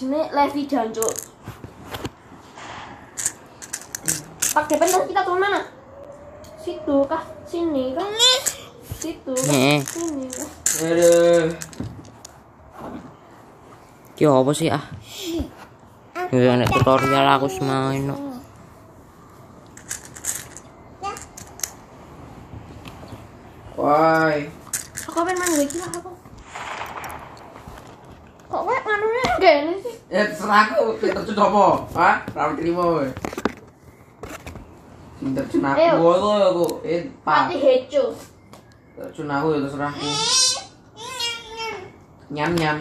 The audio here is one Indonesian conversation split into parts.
Sini Levi Janjo. Pak depan kita turun mana? Situ kah? Sini kah? Situ kah? Sini kah? Aduh. Ki apa sih ah? Ya nek tutorial aku semain no. Woi. Aku pengen main lagi lah aku. Kok kayak nganunya gini sih? Ya terserah aku, terjun apa? Hah? Ramu terima woy. Terjun aku aku. Mati hejo. Terjun aku ya terserah aku. Nyam.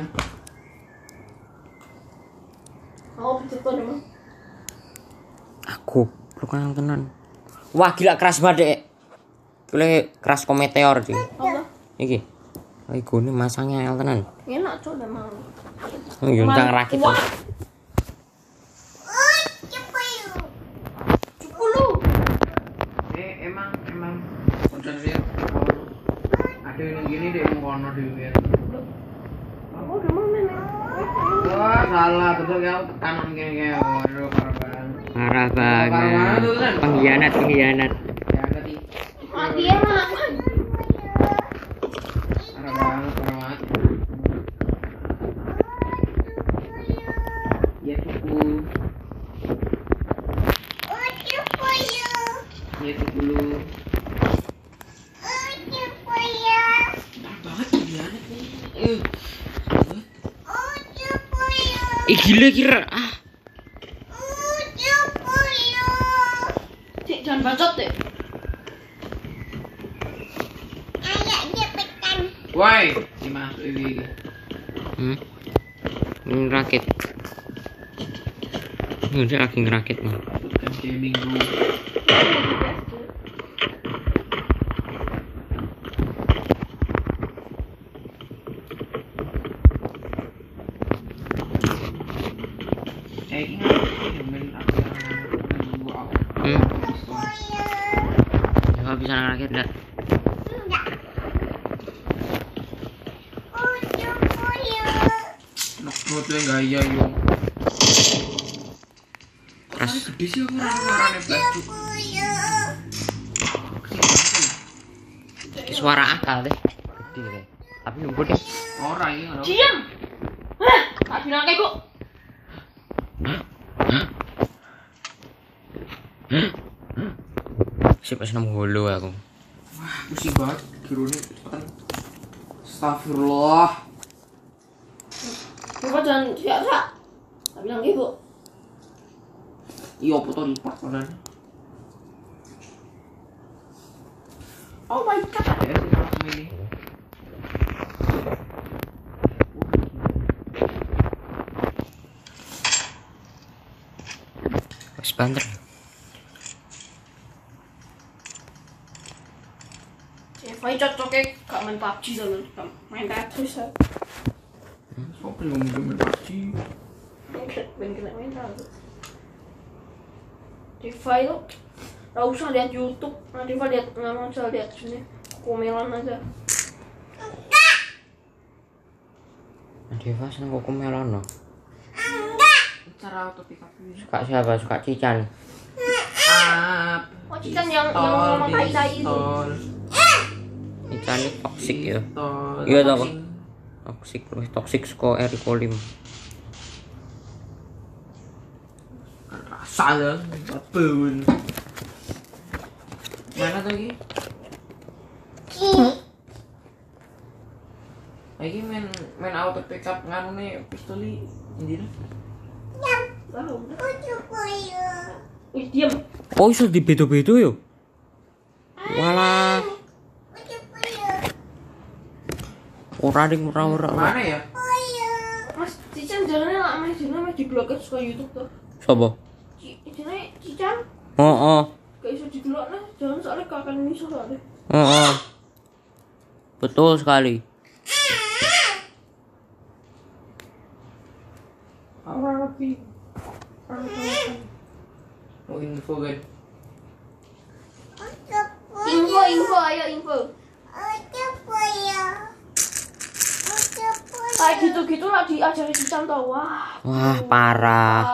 Aku betul emang. Aku bukan tenan. Wah gila keras banget. Kule keras kometeor sih. Apa? Iki. Iku ini masangnya el tenan. Enak cok udah mau. Yo ndang rakit. Emang udah lihat ada yang gini deh mau kono dhewe. Aku udah mau main. Wah, salah betul ya tekanan gini ya. Waduh, Parah banget. Pengkhianat. Ya ngerti. Mati emang. Parah banget. Ya cukup. Ya cukup. Gila kira ah. Cik jangan bacot deh. Woi, dimasuk ini. Ini rakit. Ini udah lagi ngerakit nih. Kan gaming room. Coba bisa ngerakit enggak? Foto yang gaya yo. Keras. Gede sih orang-orangnya plastik. Suara akal deh. Gede deh. Tapi nunggu deh. Orang ini orang. Diam. Hah, tak bilang kayak kok. Sip pas nemu holo aku. Wah, pusing banget. Kirune cepetan. Astagfirullah. Kok jangan siap-siap. Tak bilang ibu. Iya, foto lipat padahal. Oh my god. Ya, sih sama ini. Wes banter. Cewek cocoknya gak main PUBG dulu, main Tetris ya. Kok belum PUBG? Ben kena main Tetris. Diva itu gak usah lihat YouTube, nah Diva lihat nggak usah lihat sini komelan aja. Deva seneng kok melon no. Cara auto pick up ini. Suka siapa? Suka Cican. Oh Cican yang ngomong tai-tai itu. Cican ini toksik ya. Iya tau kok. Toksik seko Erikolim. Rasa lah, babon. Mana tuh lagi? Lagi main auto pick up nganu nih pistoli ini. Wih diam. Oh iso di bedo-bedo yo. Walah. Ora ding ora. Mana ya? Mas Cican jalannya lama mas diblokir suka YouTube tuh. Sopo? Cican. Heeh. Gak iso didelok nah, jangan soalnya kakak iso soalnya. Heeh. Betul sekali. Orang api. Oh info kan. Info, ayo info. Kayak gitu-gitu lah diajarin Sican tau. Wah. Wah, parah.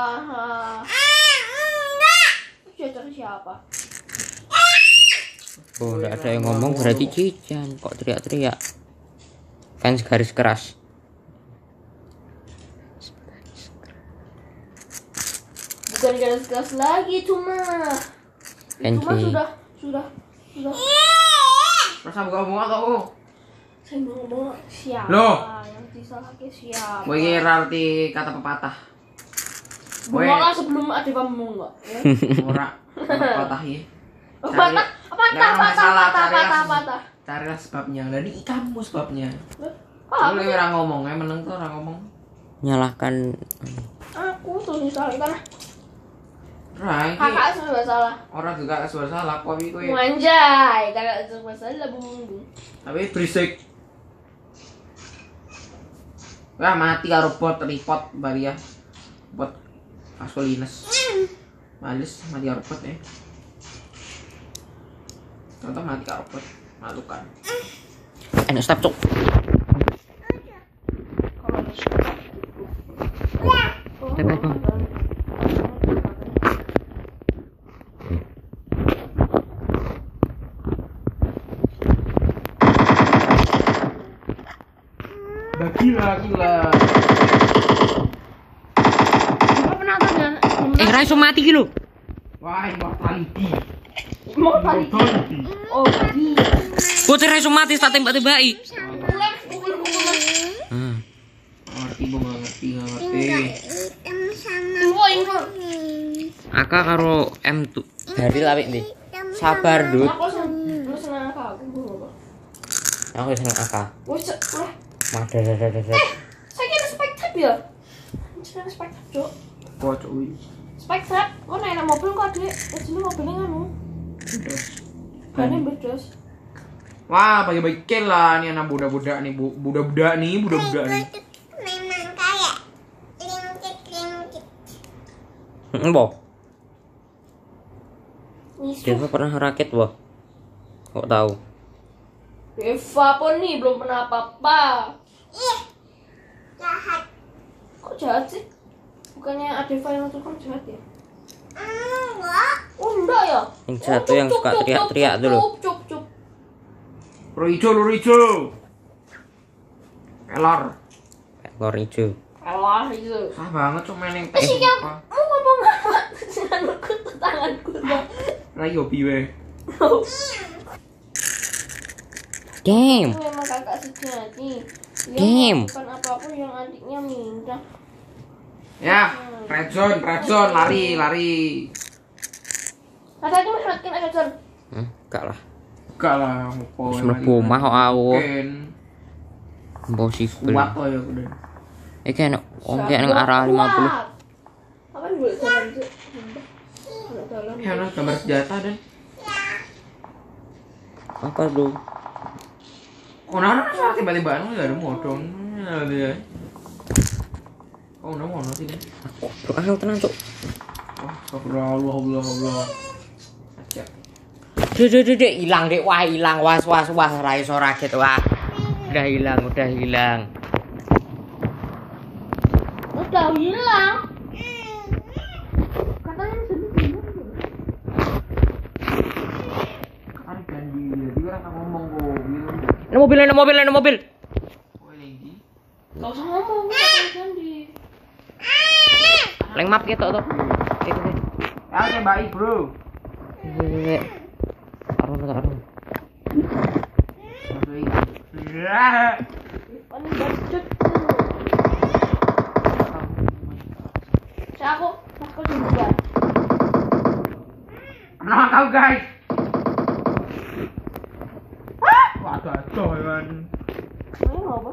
Diajarin siapa? Oh, enggak ada yang ngomong berarti Cican. Kok teriak-teriak? Fans garis keras. Bukan garis keras lagi cuma. Cuma sudah. Masa buka-buka tau? Saya mau ngomong siapa Loh. yang disalahkan siapa? Gue kira arti kata pepatah. Bunga sebelum ada kamu enggak? Ya? Ora patah ya. Patah. Carilah sebabnya. Jadi kamu sebabnya. Ah, Lu orang ngomongnya meneng tuh orang ngomong. Nyalahkan aku tuh misalnya kan Right. kakak serba salah. Orang juga serba salah kok iki kowe. Manjai, kakak serba salah bumbu. Tapi berisik. Wah mati karo bot report Baria. Bot Asolines. Males mati karo bot ya. Contoh mati karo bot. Malukan. enak step cuk. Step apa? Gila. Apa penontonnya? Raiso mati gitu. Wah, immortality. Mau tadi. Oh, iya. Bocah raiso mati tak tembak-tembaki. Aka karo M tuh dari lawik nih. Sabar, Dut. Aku senang aku. Aku seneng Aka. Wes, Madar. saya kira spike trap ya. Saya spike trap, Cok. Kocok wih. Spike trap, kok naik mobil kok Dek? Sini mobilnya nganu. Bannya bedos. Wah, bagi-bagi kill lah nih anak budak-budak nih, budak-budak nih. Memang kayak lingkit. Boh, Nisu. Deva pernah rakit, Boh. Kok tahu? Eva pun nih belum pernah apa-apa. Ih, jahat. Kok jahat sih? Bukannya Adeva yang tukang jahat ya? Enggak. Oh enggak ya? Yang satu yang suka teriak-teriak tuh loh. Cup. Lu rijo. Elor. Ekor hijau. Alah itu. Sah banget cuma main yang Terus yang mau ngomong apa? Tanganku dong. Lagi hobi weh. Damn. Itu memang kakak sejati. Dia Damn. melakukan apapun yang adiknya minta. Ya, red zone, lari. Ada aja masakin ada John. Enggak lah. Enggak lah, ngopo. Wis mlebu omah kok aku. Mungkin. Impossible. Kuat kok ya udah. Iki enak oke nang arah 50. Apa yang boleh jalan sih? Jalan. Ya, nah, gambar senjata dan. Apa tuh? Oh, nah, tiba-tiba anu ya ada modong. Ya dia. Oh, no mono sih. Bro, aku tenang, Cuk. Wah, Allah. Aja. Dek, hilang, Dek. Wah, hilang. Was, ra iso rakit, wah. Udah hilang. Udah hilang. Katanya sedih. Tarik janji, jadi orang tak ngomong kok. Ada mobil. Oh, lagi. Gak usah ngomong, katanya janji. Leng map gitu tuh. Ya, oke, baik, bro. Taruh. Ya. Paling bacot. Aku juga. Kenapa kau, guys? Waduh, kan. Ini apa?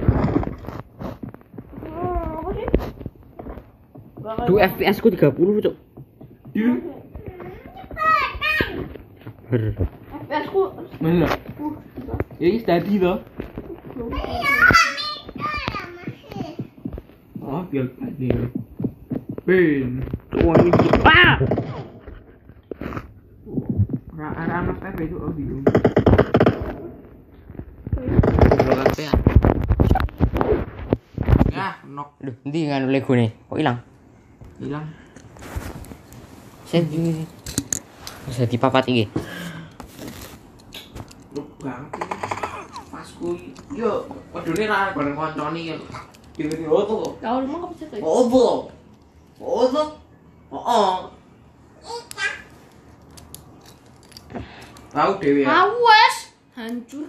Apa sih? Duh, FPS ku 30, Cuk. FPS ku. Mana? Ini tadi toh. Oh, biar tadi. Ben. Wah, ini. Ah! Anak apa itu oh bingung. Goblok apa ya? Nok. Duh, ndi nganu Lego nih? Kok hilang? Hilang. Sini. Bisa dipapat iki. Lu banget ini. Pasku yo wedune ra bareng koncone ya. Dhewe opo? Kau rumah apa sih? Opo? Opo? Oh. Tahu dhewe ya. Awas, hancur.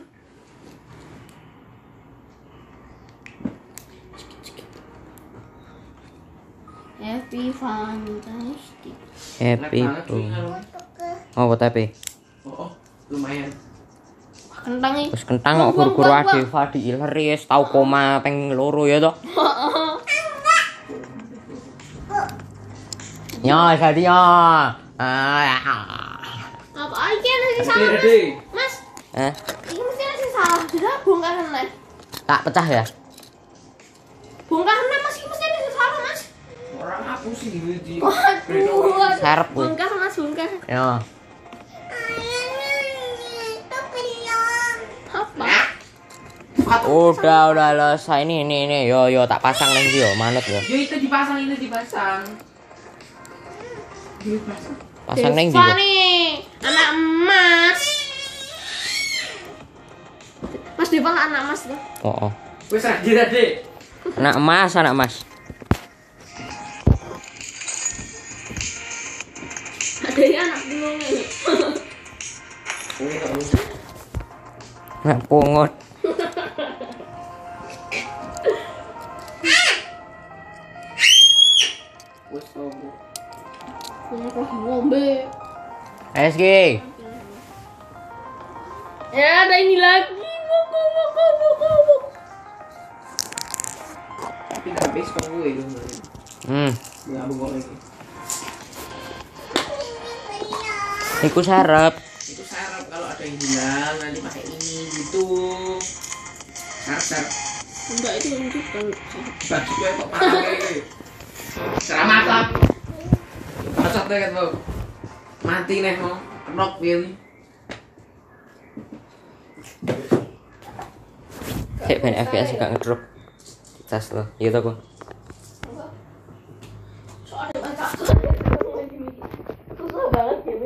Happy fantastic. Happy Banget, bro. cuy, ngaruh. Oh, buat apa? Oh, lumayan. Kentang nih. Terus kentang kok guru-guru Adeva diileris tau koma peng loro ya toh. Ya, jadi ya. Apa aja nasi salah mas? Mas, ini mesti nasi salah. Sudah bongkaran lah. Tak pecah ya? Bongkaran mas, ini mesti nasi salah mas. Orang aku sih di Waduh, Serep gue. bongkar mas, bongkar. Ya. Itu belum. Apa? Udah selesai ini. Yo tak pasang nih yo, manut yo. Ya itu dipasang, ini dipasang. Dipasang. Pasang neng Deva juga. nih, anak emas. Mas Deva lah anak emas tuh. Oh. Wes aja deh. Anak emas. Ada yang anak gunung nih. Anak pungut. Wes opo? Ngombe. SG. Ya ada ini lagi. Wok. Tapi habis kok gue itu. Ya abang lagi. Iku serep. Itu sarap kalau ada yang hilang nanti pakai ini gitu. Sarap. Enggak itu yang bukan. Baju gue kok pakai. Selamat lah. Masuk deh kan lo. Mati nih mau. Kenok pilih. Kayak main FPS gak ngedrop. Tas lo. Iya tau gua. Soalnya banyak. Susah banget ya.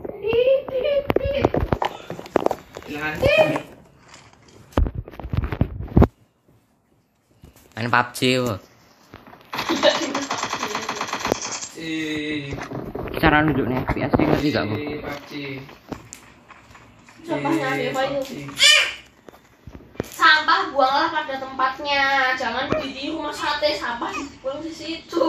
Hilang. Main PUBG kok. Cara nunjuknya FPS sih ngerti gak bu? Sampahnya Deva itu. Sampah buanglah pada tempatnya, jangan di rumah sate sampah dibuang di situ.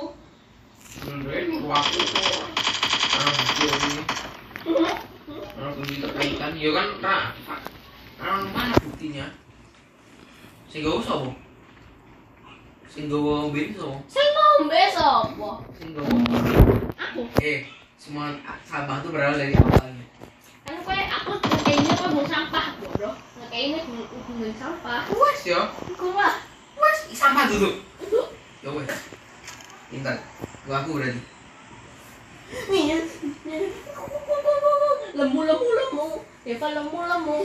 Terkaitan, ya kan, mana buktinya? Sing gawa sapa? Sing gawa ben sapa? Sing ngombe sapa? Sing gawa. Aku. Semua sampah itu berawal dari awalnya. Kan aku kayaknya buang sampah, bro. Kayaknya buang sampah. Wes ya, Iku lah. wes sampah dulu. Ya wes. Pintar. Gua aku berarti. Nih. Lemu. Deva lemu.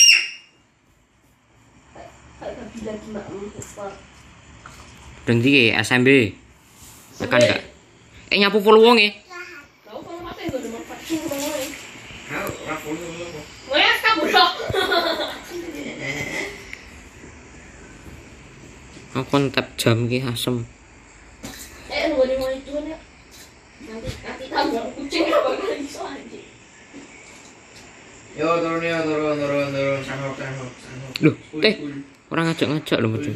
Kayak bilang gimana? Berhenti SMB. Tekan gak? Nyapu full wong ya? Tahu kalau mati enggak ada manfaat ngomong. Halo, rapor dulu. Wes kabur dong. Aku tap jam ki asem. Nunggu di mana itu ya? Nanti tambah kucing apa kali iso aja. Yo turun. Sanggup. Loh, teh. Orang ngajak lho mesti.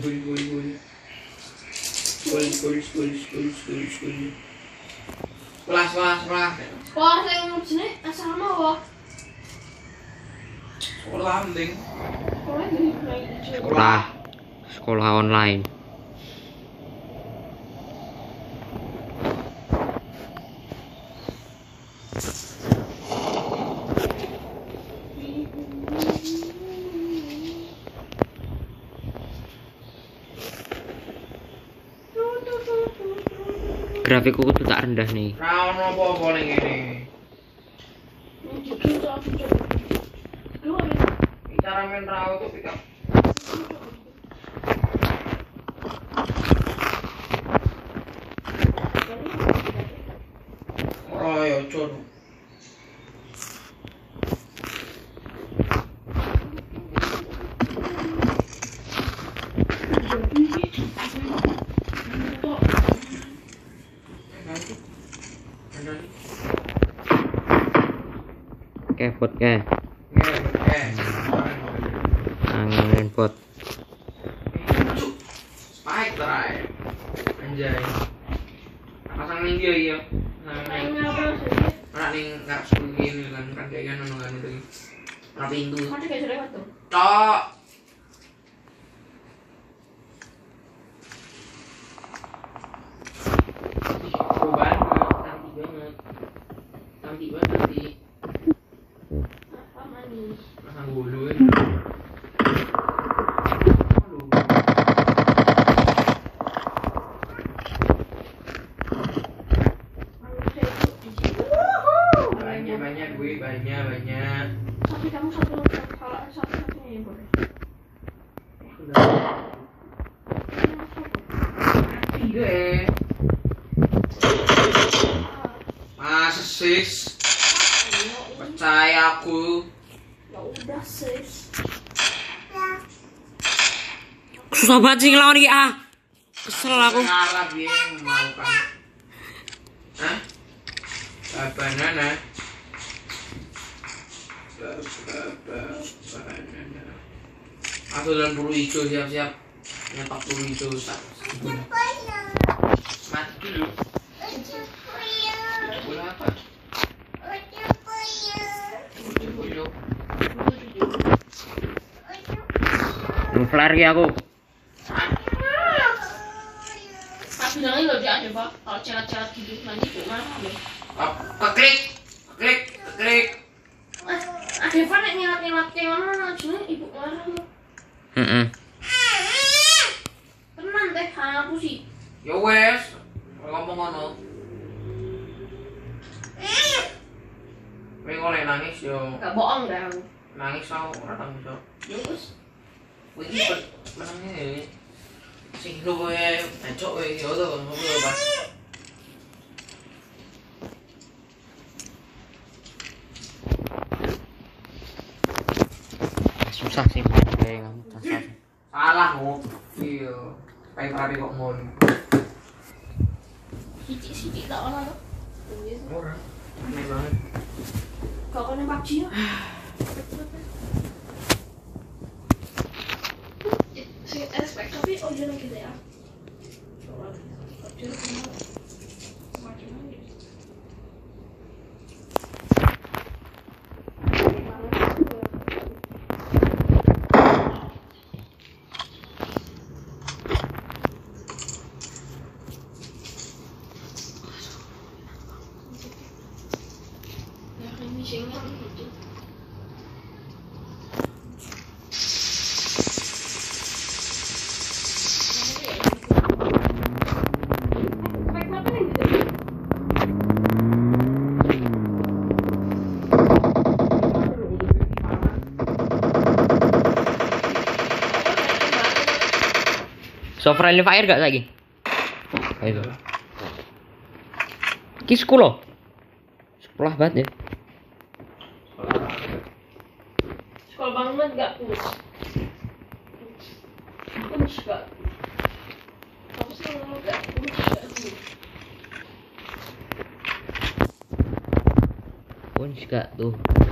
Sekolah. Wah, saya mau sini asal mau. Sekolah mending. Sekolah online. Grafikku kudu tak rendah nih. Raon apa-apa ning kene. Cara main raon tuh pick up. bocor. Oke, bot ke. Angin bot. Spike terakhir. Anjay. Pasang ning dia iya. Ora ning ngarep sepuluh ini kan kayak ngono kan itu. Ora pintu. Mati kayak lewat tuh. Cok. Coba nanti banget. Apa manis? Pasang bulu. Banyak gue banyak. Tapi kamu satu-satunya yang boleh. Tidak. Masa sis? Percaya aku. Ya udah sis. Susah banget sih ngelawan iki ah. Kesel aku. Ngalah dia mau kan. Hah? Banana. Aku dalam bulu hijau siap-siap nyetok bulu hijau mati dulu. Bulu apa? Bulu. Flare ki aku. Pas bilangnya nggak diajak pak. Kalau celat-celat gitu nanti gimana deh? Klik. Ada apa nek nyelat-nyelat kayak mana? Cuma ibu marah lu. Tenan teh aku sih. Ya wes, ngomong ngono. Kowe oleh nangis yo. Gak bohong dah aku. Nangis tau ora tanggung jawab. Ya wes. Kowe iki menenge ya. Sing lu kowe encok kowe yo to ngono pas. Susah sih kayak kamu susah. Salah kok. Iya. Kayak rapi kok ngono. Sicik-sicik tak ono tuh. Ora. Aneh banget. Kau kan yang PUBG ya? Saya respect tapi jangan gitu ya. So friendly fire gak lagi? Ayo. Ki sekolah. Sekolah banget ya. Sekolah banget gak push. Push gak. Apa sih ngomong gak push gak sih? Punch gak tuh.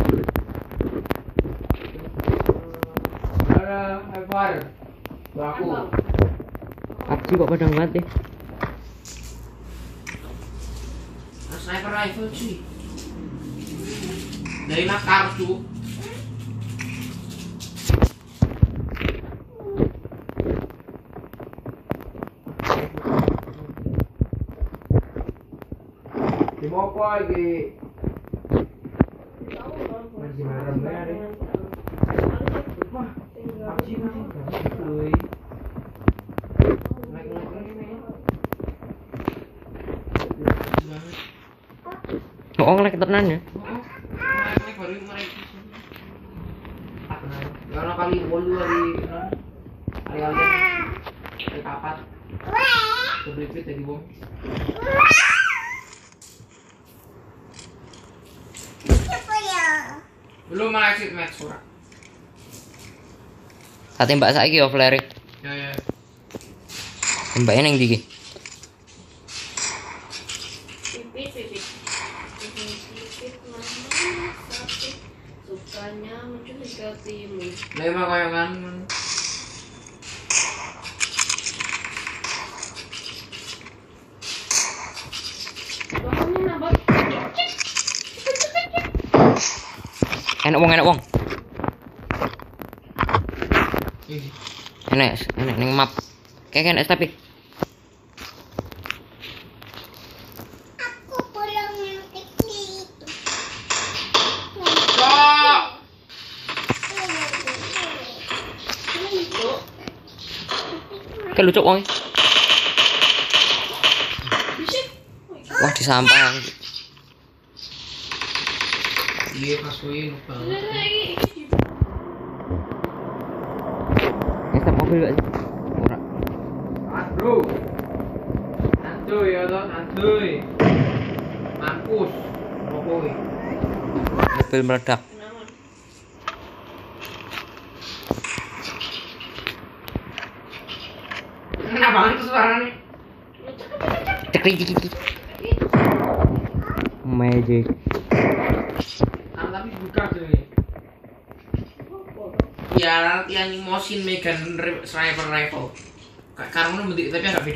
Ada fire. Baku. PUBG kok padang banget deh. Sniper rifle sih. Dari nakar tuh. Di mau apa lagi? Masih marah deh. Wah, PUBG masih gak cuy. Oh, ngelek tenan ya. Karena kali bolu hari papat. Berlipit tadi bom. Belum malah exit match ora. Tak tembak saiki yo flare. Ya. Tembaknya nang ndi iki? Pipit mama sakit sukanya mencurigatimu. Lema koyo kan. Pokoknya nambah. Enak wong. Enak ning map. Kayak enak tapi. Aku pulang yang kecil itu. Kan lucu wong. Wah disampang. Iya kasuin lupa. Stop mobil gak sih? Ora. Aduh. Santuy ya toh, santuy. Mampus. Pokoknya. Mobil meledak. Kenapa banget tuh suaranya? Cek. Magic. Tapi buka tuh. Ya yang motion Megan sniper rifle. Karena bentuk tapi agak video.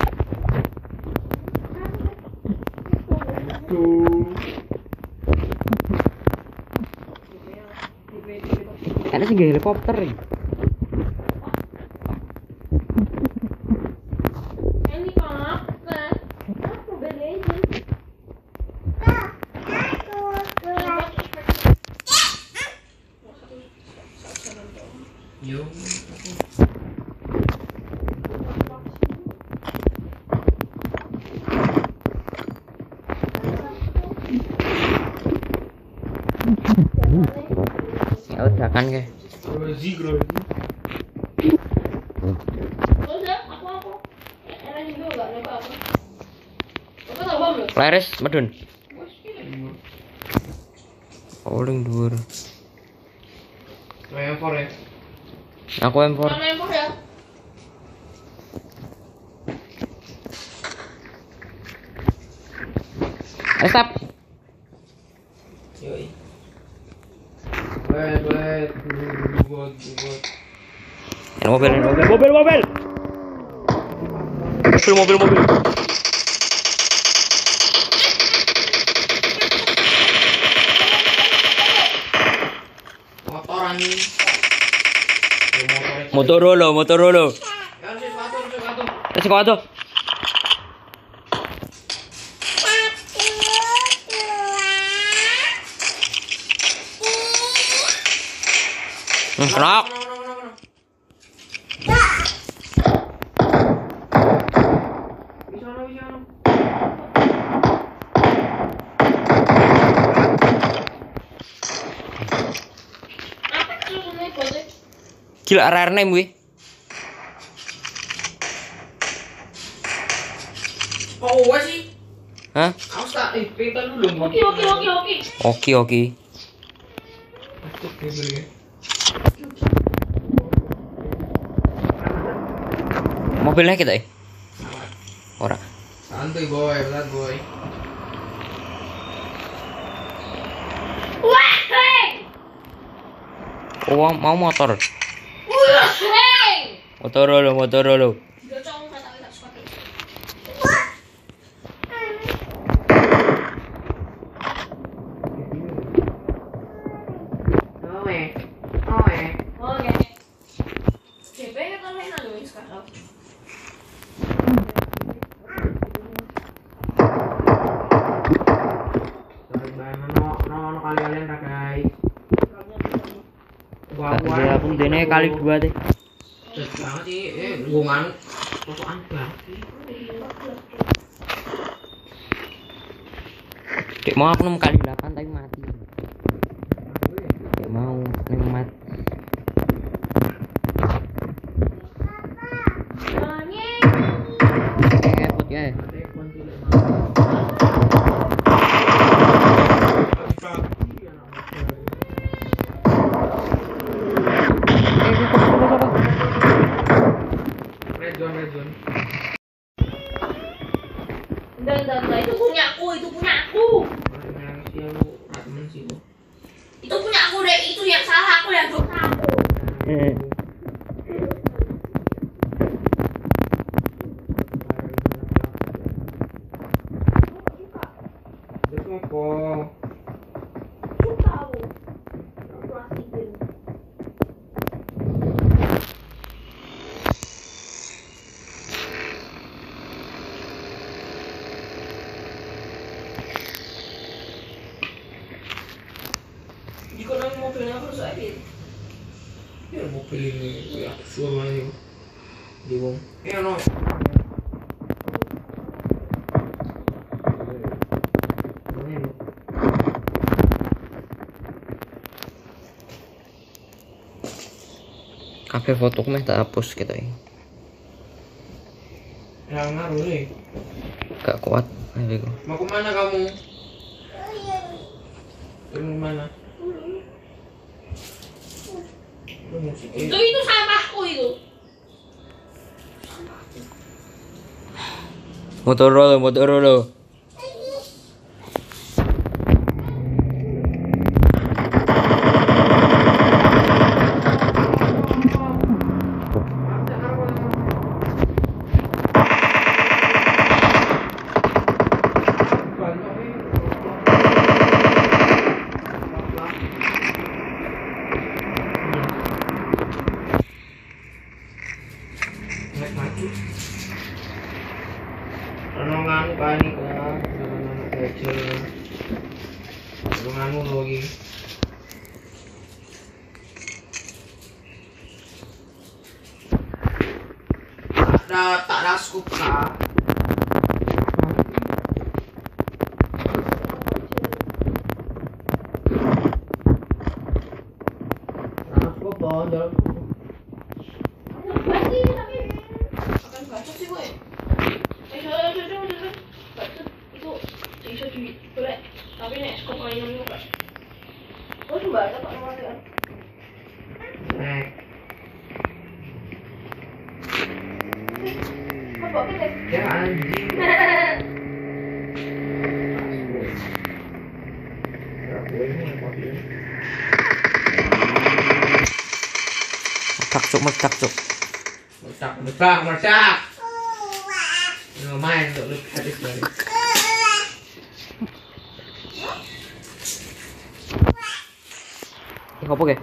Tuh. Ada sih helikopter nih. Helikopter. Aku belajar. Yo. Ya udah kan ke. Grozi. Terus ya, aku. Enak juga enggak ada apa-apa. Apa tahu bom lu? Flares medun. Paling dhuwur. Lempar ya. Aku M4. Mana yang ya? Stop. Yoi. Boleh. Buat. Mobil. Motoran ini. Motorola. Ya sesuatu. Sesuatu. Kenapa? Gila rare name gue. Oh, wah sih. Hah? Aku tak cerita dulu. Oke. Mobilnya kita ora. Santuy boy, belat boy. Wah, hey. Oh, mau motor. Wah, hey. Motorola. Udah cowok kata kita sepatu. Oke. JP kita main dulu sekarang. No kalian dah guys. Ya aku dene kali 2 deh. Banget sih, ngomong pokokan banget. Dek mau aku 6 kali 8 tapi mati. Dek mau mati. Repot ya. Tuh. Kalau nangis ya lu nggak temen sih lu. Itu punya aku deh. Itu yang salah aku yang dosa aku. Terus apa? Suka aku. Aku asikin. Jika nang mobilnya aku rusak ini. Ya mobil ini ya suruh aja. Bingung. No. Kabeh fotoku meh tak hapus gitu ya. Yang ngaruh nih. Gak kuat HPku. Mau kemana kamu? Kemana? Itu sampahku itu. Motor lo. Renungan panik lah, anak kecil. Renunganmu lagi. Tak ada scoop kah? Scoop dong, jalan. Akan bacot sih gue. Bacot itu bisa dibelek. Tapi nek skop mainan itu kan. Gue coba ada pak nomor kan. Apa kita? Ya anjing. Meledak cuk. Meledak. Lumayan untuk lu habis balik. Apa ke?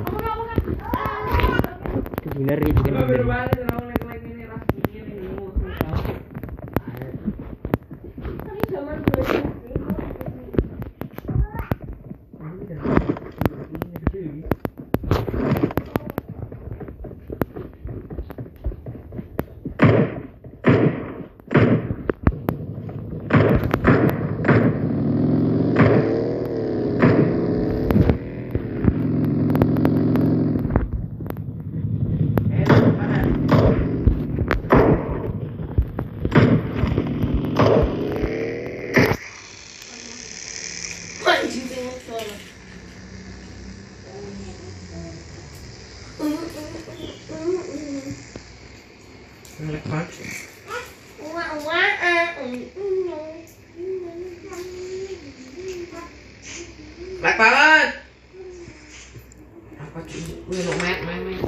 Itu bener ya bikin mobil. Baik banget. Apa cuy? Wih, no main.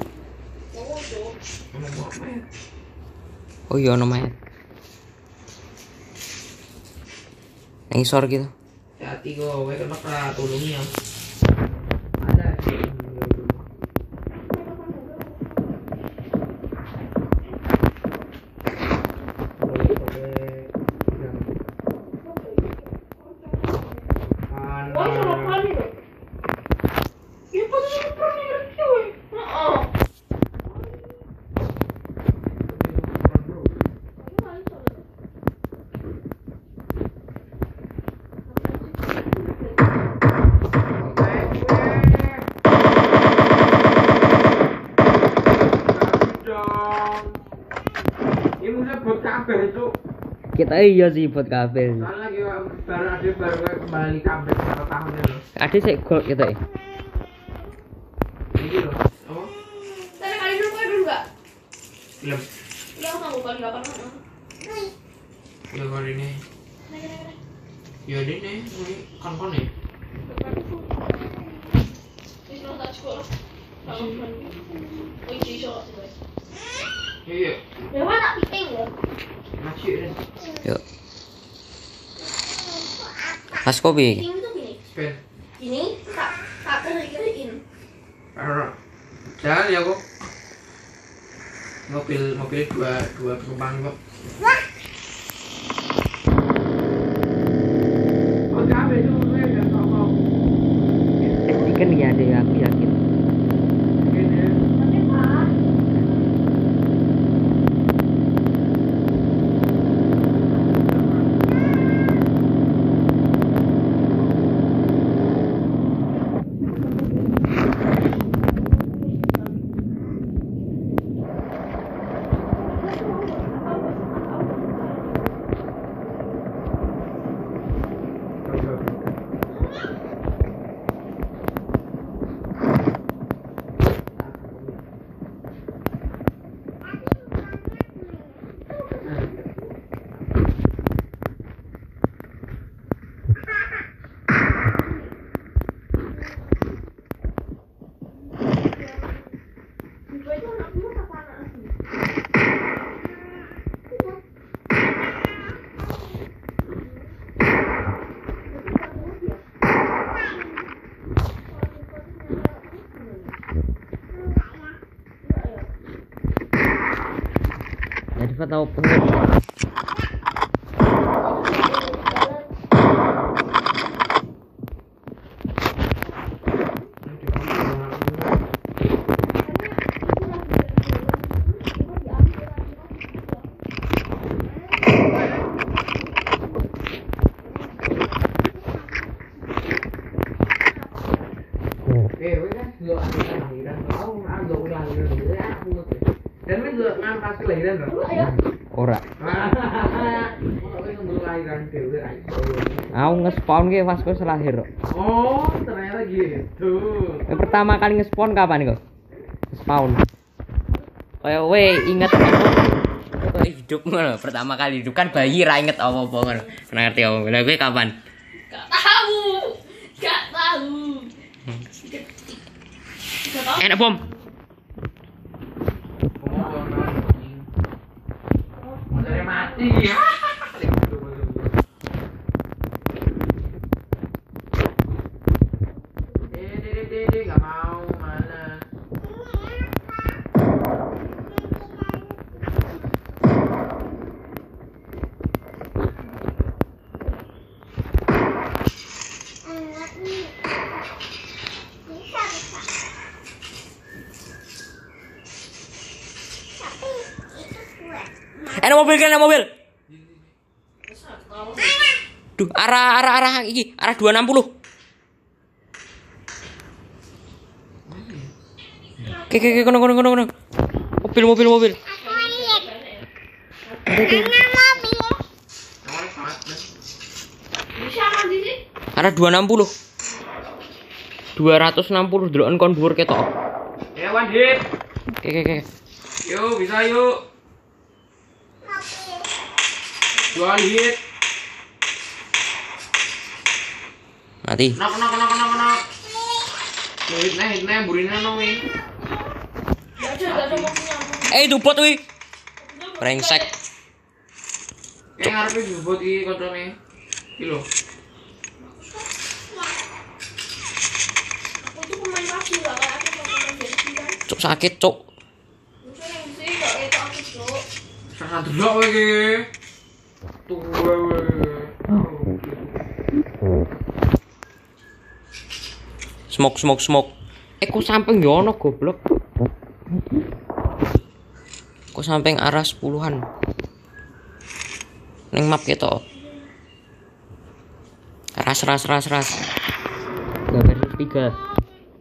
Oh iya namanya. Ngisor gitu. Hati gue kena tulungnya. Ada. Kita iya sih buat kabel. Soalnya baru kembali comeback berapa tahun ya lo? Ada sih gold gitu ya. Ini loh. Oh, Saya kali dulu nggak? belum. Iya, aku nggak kali 8. Udah kali ini. Ya ini kon nih. Wis nang tak sekolah. Wis iso. Iya. Ya mana tak piting ya. Masih Ren. Yuk. Pas kopi. Piting itu gini. Ben. Ini tak kira-kirain. Jalan ya kok. Mobil dua penumpang kok. Oh, cabe itu udah kok. Ikan ya ada ya, aku yakin. Tapi Pak, itu anakmu apa anak? Jadi Pak tahu pengen. Dan ini juga ngangkat kelahiran kan? Ora. Aku nge-spawn ke pas gue lahir. Oh, ternyata gitu. Yang pertama kali nge-spawn kapan kok? Spawn. Kayak inget apa hidup ngono. Pertama kali hidup kan bayi ra inget apa-apa ngono. Ngerti apa? Lah gue kapan? Gak tahu. Gak tahu. Enak bom. Dari mati ya. Gak mau mana. Enak mobil. Duh, arah iki, arah 260. Oke, kono. Mobil. Arah 260. 260 deloken kon dhuwur ketok. Ya, Wandit. Oke. Yuk, bisa yuk. 2 hit. Mati. Knock. Hit nah, burine no wi. Gak ada mobilnya. Itu bot wi. Brengsek. Kayak ngarepe bobot iki koncone. Iki lho. Aku tuh pemain PUBG gak kayak aku pemain Genshin kan. Cuk sakit, cuk. Maksudnya yang sih gak kayak aku cuk. Sangat delok kowe iki. Tuh wewe. Smoke. Kok samping yo ono goblok. Kok samping arah 10-an. Ning map ketok. Ras. Gambar 3.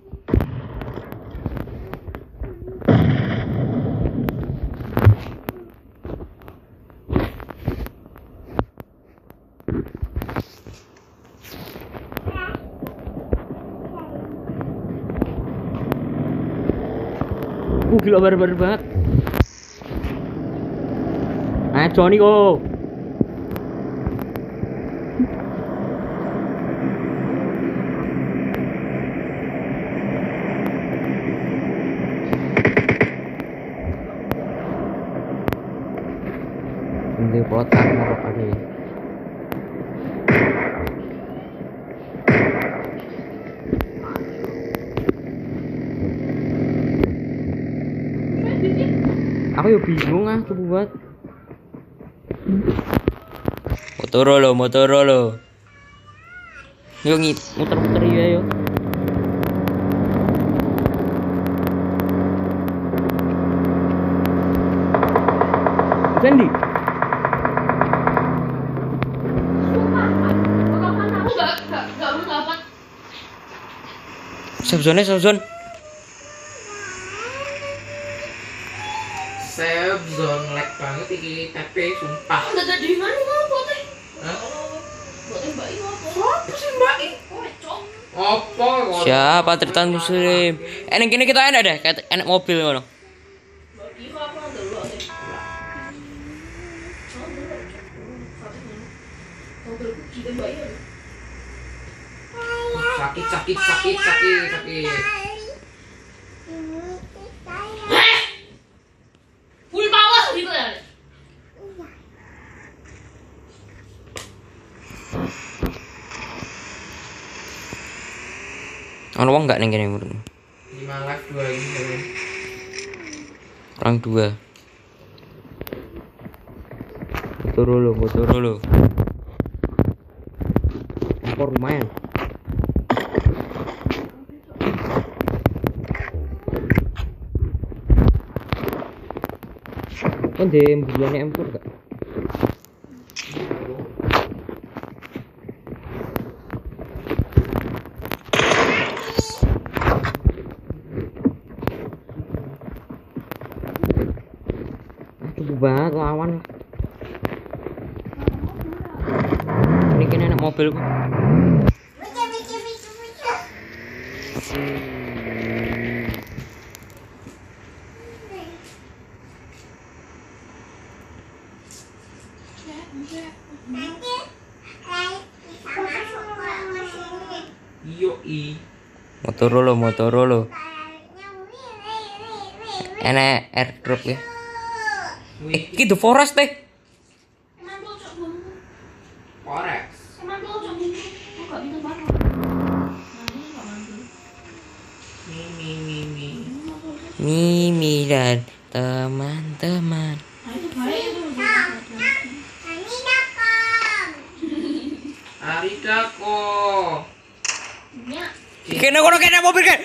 Gila barbar banget. Ayo Johnny go. Plot armor ada ya. Aku ya bingung ah coba buat. Motoro lo. Yo muter-muter ya yo. Sandy. Safe zone. Safe zone lag banget iki TP sumpah. Udah jadi mana ngopo teh? Hah? Bote Mbak Iwo apa? Sopo sih Mbak? Opo kok? Siapa Triton Muslim? Enak kini kita enak deh, kayak enak mobil ngono. Mbak Iwo apa dulu teh? Mobil kita Mbak Iwo. Sakit. Full power gitu ya. Ono wong enggak ning kene ngono. 5 live 2 ini. Orang 2. Motoro lo. Impor lumayan. Kan di bulannya impor gak? Aduh banget lawan. Ini kena enak mobil. Motoro lo. Enak airdrop ya. Iki The Forest teh. Forex. Mimi dan teman-teman. Aridako. Kena mobil kan?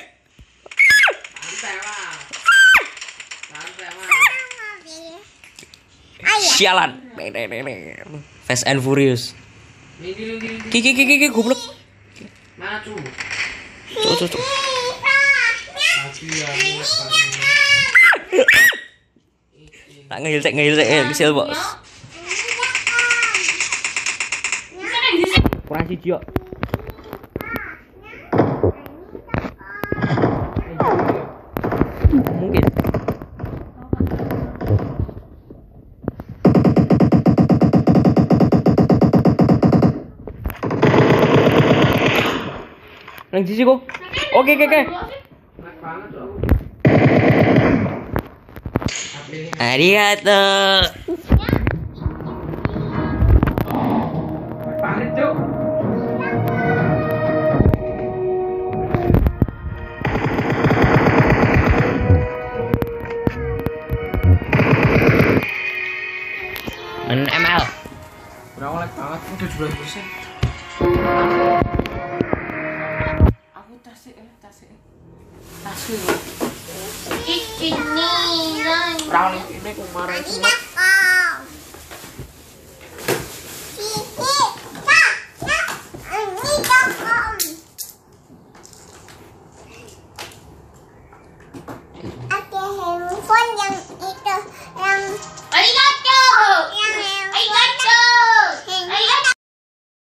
Sialan. Fast and Furious. Kiki goblok. Mana tuh? Cuk. Tak ngehil bos. Kurang siji yo. Mungkin. Nang siji kok. Oke. Arigato. Paling cuk. ML. Udah oleh banget, udah 12%. Aku tasik. Ini Orang ini kemarin sempat